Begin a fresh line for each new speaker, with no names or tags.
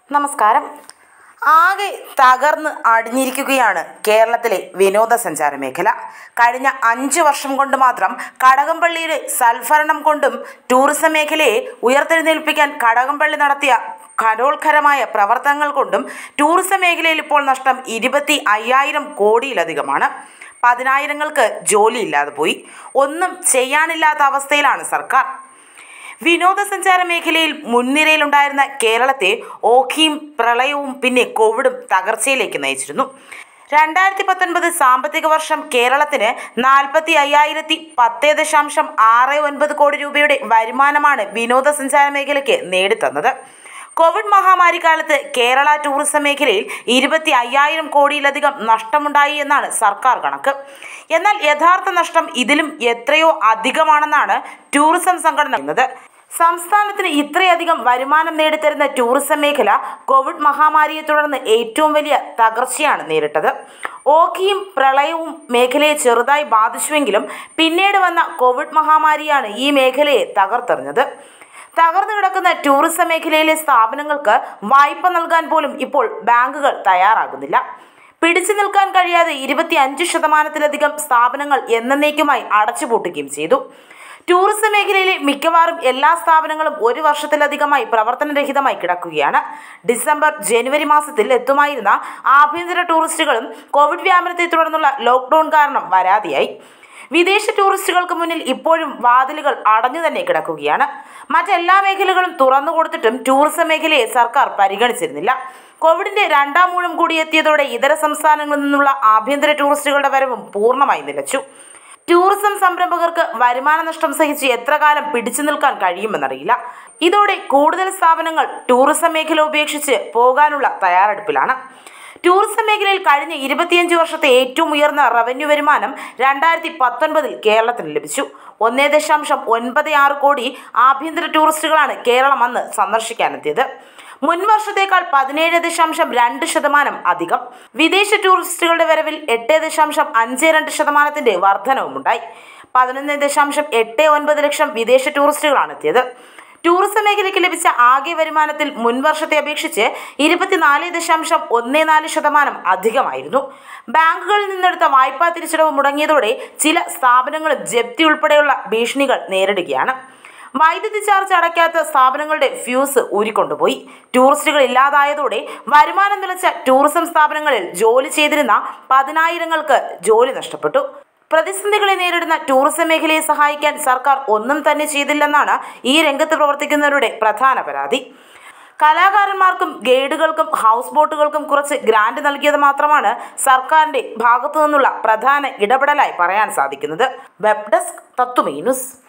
നമസ്കാരം. ആകെ തകർന്ന് അടിഞ്ഞിരിക്കുകയാണ് കേരളത്തിലെ വിനോദസഞ്ചാര മേഖല. കഴിഞ്ഞ 5 വർഷം കൊണ്ട് മാത്രം കടകംപള്ളിയുടെ സൽഭരണം കൊണ്ടും ടൂറിസം മേഖലയെ ഉയർത്തെഴുന്നേൽപ്പിക്കാൻ കടകംപള്ളി നടത്തിയ കരോത്കരമായ പ്രവർത്തനങ്ങൾ കൊണ്ടും ടൂറിസം മേഖലയിൽ ഇപ്പോൾ നഷ്ടം 25,000 കോടിയിലധികമാണ്. 10,000-ങ്ങൾക്ക് ജോലിയില്ലാതെ പോയി. ഒന്നും ചെയ്യാനില്ലാത്ത അവസ്ഥയിലാണ് സർക്കാർ. വിനോദസഞ്ചാര മേഖലയിൽ മുൻനിരയിലുണ്ടായിരുന്ന കേരളത്തെ ഓഖിയും പ്രളയവും പിന്നെ കോവിഡും തകർച്ചയിലേക്ക് നയിച്ചിരുന്നു. 2019 സാമ്പത്തിക വർഷം കേരളത്തിന് 45,010.69 കോടി രൂപയുടെ വരുമാനമാണ് വിനോദസഞ്ചാര മേഖലയ്ക്ക് നേടിത്തന്നത്. കോവിഡ് മഹാമാരി കാലത്ത് കേരള ടൂറിസം മേഖലയിൽ 25,000 കോടിയിലധികം നഷ്ടമുണ്ടായി എന്നാണ് സർക്കാർ കണക്ക്. എന്നാൽ യഥാർത്ഥ നഷ്ടം ഇതിലും എത്രയോ അധികമാണെന്നാണ് ടൂറിസം സംഘടന പറയുന്നത്. സംസ്ഥാനത്തിന് ഇത്രയധികം വരുമാനം നേടിത്തരുന്ന ടൂറിസം മേഖല കോവിഡ് മഹാമാരിയെ തുടർന്ന് ഏറ്റവും വലിയ തകർച്ചയാണ് നേരിട്ടത്. ഓഖിയും പ്രളയവും മേഖലയെ ചെറുതായി ബാധിച്ചുവെങ്കിലും പിന്നീട് വന്ന കോവിഡ് മഹാമാരിയാണ് ഈ മേഖലയെ തകർത്തെറിഞ്ഞത്. തകർന്നു കിടക്കുന്ന ടൂറിസം മേഖലയിലെ സ്ഥാപനങ്ങൾക്ക് വായ്പ നൽകാൻ പോലും ഇപ്പോൾ ബാങ്കുകൾ തയ്യാറാകുന്നില്ല. പിടിച്ചു നിൽക്കാൻ കഴിയാതെ 25% സ്ഥാപനങ്ങൾ എന്നേക്കുമായി അടച്ചുപൂട്ടുകയും ചെയ്തു. ടൂറിസം മേഖലയിലെ മിക്കവാറും എല്ലാ സ്ഥാപനങ്ങളും 1 വർഷത്തിലധികമായി പ്രവർത്തനരഹിതമായി കിടക്കുകയാണ്. ഡിസംബർ ജനുവരി മാസത്തിൽ എത്തുമായിരുന്ന ആഭ്യന്തര ടൂറിസ്റ്റുകളും കോവിഡ് വ്യാപനത്തെ തുടർന്നുള്ള ലോക്ക്ഡൌൺ കാരണം വരാതെയായി. വിദേശ ടൂറിസ്റ്റുകൾക്ക് മുന്നിൽ ഇപ്പോഴും വാതിലുകൾ അടഞ്ഞു തന്നെ കിടക്കുകയാണ്. മറ്റെല്ലാ മേഖലകളും തുറന്നു കൊടുത്തിട്ടും ടൂറിസം മേഖലയെ സർക്കാർ പരിഗണിച്ചിരുന്നില്ല. കോവിഡിന്റെ 2ാം ഊഴം കൂടി എത്തിയതോടെ ഇതര സംസ്ഥാനങ്ങളിൽ നിന്നുള്ള ആഭ്യന്തര ടൂറിസ്റ്റുകളുടെ വരവും പൂർണ്ണമായി നിലച്ചു. ടൂറിസം സംരംഭകർക്ക് വരുമാന നഷ്ടം സഹിച്ച് എത്ര കാലം പിടിച്ചു നിൽക്കാൻ കഴിയുമെന്നറിയില്ല. ഇതോടെ കൂടുതൽ സ്ഥാപനങ്ങൾ ടൂറിസം മേഖല ഉപേക്ഷിച്ച് പോകാനുള്ള തയ്യാറെടുപ്പിലാണ്. ടൂറിസം മേഖലയിൽ കഴിഞ്ഞ 25 വർഷത്തെ ഏറ്റവും ഉയർന്ന റവന്യൂ വരുമാനം 2019 കേരളത്തിന് ലഭിച്ചു. 1.96 കോടി ആഭ്യന്തര ടൂറിസ്റ്റുകളാണ് കേരളം അന്ന് സന്ദർശിക്കാനെത്തിയത്. മുൻ വർഷത്തേക്കാൾ 17.2% അധികം. വിദേശ ടൂറിസ്റ്റുകളുടെ വരവിൽ 8.52% വർധനവുമുണ്ടായി. 11.89 ലക്ഷം വിദേശ ടൂറിസ്റ്റുകളാണ് എത്തിയത്. ടൂറിസം മേഖലയ്ക്ക് ലഭിച്ച ആകെ വരുമാനത്തിൽ മുൻ വർഷത്തെ അപേക്ഷിച്ച് 24.14% അധികമായിരുന്നു. ബാങ്കുകളിൽ നിന്നെടുത്ത വായ്പാ തിരിച്ചടവ് മുടങ്ങിയതോടെ ചില സ്ഥാപനങ്ങളും ജപ്തി ഉൾപ്പെടെയുള്ള ഭീഷണികൾ നേരിടുകയാണ്. വൈദ്യുതി ചാർജ് അടയ്ക്കാത്ത സ്ഥാപനങ്ങളുടെ ഫ്യൂസ് ഊരിക്കൊണ്ടുപോയി. ടൂറിസ്റ്റുകൾ ഇല്ലാതായതോടെ വരുമാനം നിലച്ച ടൂറിസം സ്ഥാപനങ്ങളിൽ ജോലി ചെയ്തിരുന്ന 10,000-ങ്ങൾക്ക് ജോലി നഷ്ടപ്പെട്ടു. പ്രതിസന്ധികളെ നേരിടുന്ന ടൂറിസം മേഖലയെ സഹായിക്കാൻ സർക്കാർ ഒന്നും തന്നെ ചെയ്തില്ലെന്നാണ് ഈ രംഗത്ത് പ്രവർത്തിക്കുന്നവരുടെ പ്രധാന പരാതി. കലാകാരന്മാർക്കും ഗൈഡുകൾക്കും ഹൗസ് ബോട്ടുകൾക്കും കുറച്ച് ഗ്രാന്റ് നൽകിയത് മാത്രമാണ് സർക്കാരിന്റെ ഭാഗത്തു നിന്നുള്ള പ്രധാന ഇടപെടലായി പറയാൻ സാധിക്കുന്നത്. Web desk Tattvamayi news.